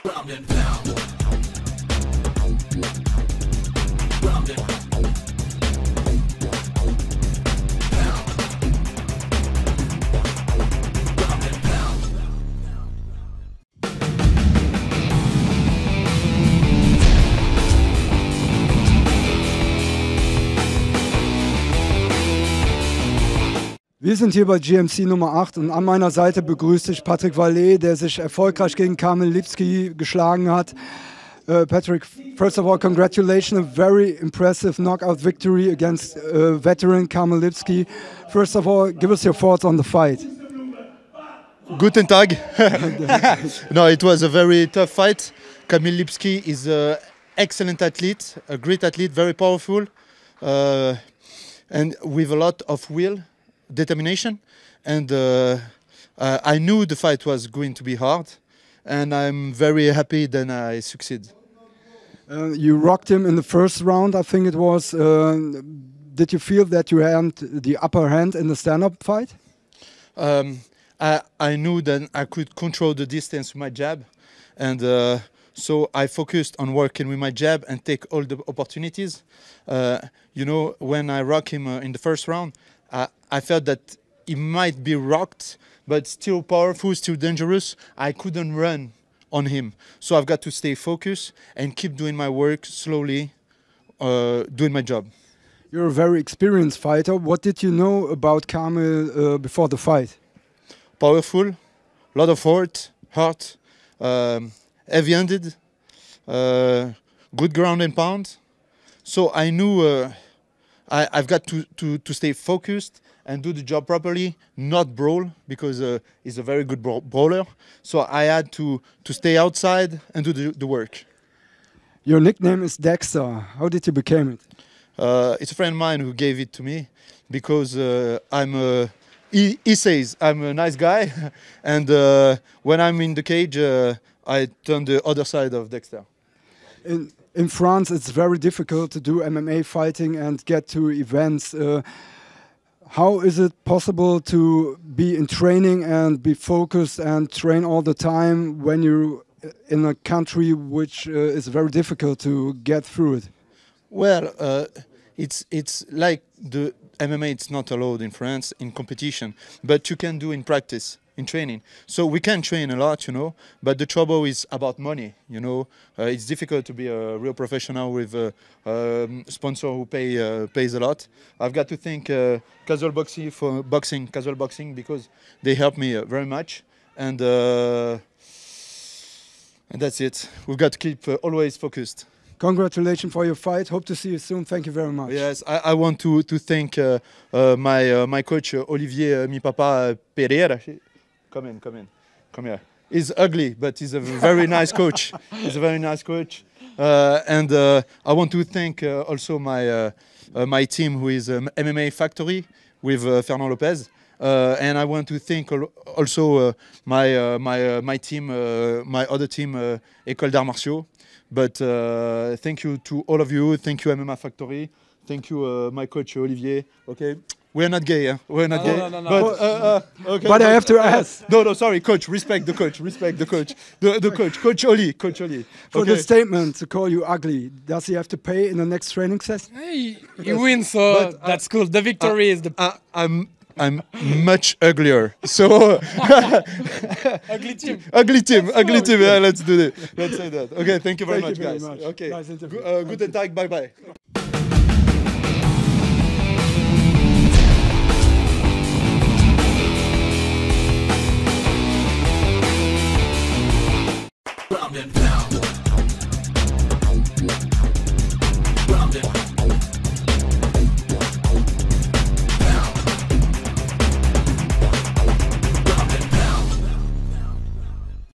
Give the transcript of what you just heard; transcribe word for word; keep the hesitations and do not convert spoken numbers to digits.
Ground and pound. Ground and pound. Ground and pound. Wir sind hier bei G M C Nummer acht und an meiner Seite begrüße ich Patrick Vallee, der sich erfolgreich gegen Kamil Lipski geschlagen hat. Uh, Patrick, first of all, congratulations, a very impressive knockout victory against uh, veteran Kamil Lipski. First of all, give us your thoughts on the fight. Guten Tag. No, it was a very tough fight. Kamil Lipski is an excellent athlete, a great athlete, very powerful, uh, and with a lot of will, determination. And uh, uh, I knew the fight was going to be hard, and I'm very happy that I succeed. Uh, you rocked him in the first round, I think it was. Uh, did you feel that you had the upper hand in the stand-up fight? Um, I, I knew that I could control the distance with my jab, and uh, so I focused on working with my jab and take all the opportunities. Uh, you know, when I rocked him uh, in the first round, I, I felt that he might be rocked, but still powerful, still dangerous. I couldn't run on him, so I've got to stay focused and keep doing my work slowly, uh, doing my job. You're a very experienced fighter. What did you know about Kamil uh, before the fight? Powerful, lot of heart, heart, um, heavy-handed, uh, good ground and pound. So I knew uh, I, I've got to, to, to stay focused and do the job properly, not brawl, because uh, he's a very good bra brawler. So I had to, to stay outside and do the, the work. Your nickname is Dexter. How did you become it? Uh, it's a friend of mine who gave it to me because uh, I'm a, he, he says I'm a nice guy, and uh, when I'm in the cage, uh, I turn the other side of Dexter. In, in France, it's very difficult to do M M A fighting and get to events. Uh, how is it possible to be in training and be focused and train all the time when you're in a country which uh, is very difficult to get through it? Well, uh, it's it's like the M M A. It's not allowed in France in competition, but you can do in practice, in training. So we can train a lot, you know. But the trouble is about money, you know. Uh, it's difficult to be a real professional with a um, sponsor who pay uh, pays a lot. I've got to thank uh, Casual Boxing for boxing, Casual Boxing, because they help me uh, very much, and uh, and that's it. We've got to keep uh, always focused. Congratulations for your fight. Hope to see you soon. Thank you very much. Yes, I, I want to to thank uh, uh, my uh, my coach uh, Olivier uh, Mi Papa uh, Pereira. Come in, come in, come here. He's ugly, but he's a very nice coach. He's a very nice coach, uh, and uh, I want to thank uh, also my uh, uh, my team, who is um, M M A Factory with uh, Fernand Lopez. Uh, and I want to thank also uh, my uh, my uh, my team, uh, my other team, uh, École d'Arts Martiaux. But uh, thank you to all of you. Thank you, M M A Factory. Thank you, uh, my coach Olivier. Okay, we're not gay, huh? We're not no, gay. No, no, no, but, uh, uh, okay, but I have to ask. No, no, sorry, coach. Respect the coach. Respect the coach. The, the coach, Coach Oli, Coach Oli. For okay. the statement to call you ugly, does he have to pay in the next training session? He, he wins, so But, uh, that's cool. The victory uh, is the uh, I'm. I'm much uglier, so ugly team. ugly team, Let's ugly go. team. Yeah, let's do it. Let's say that. Okay, thank you very Thank much, you very guys. much. Okay, Nice interview. uh, guten Tag, bye bye. Ground and pound.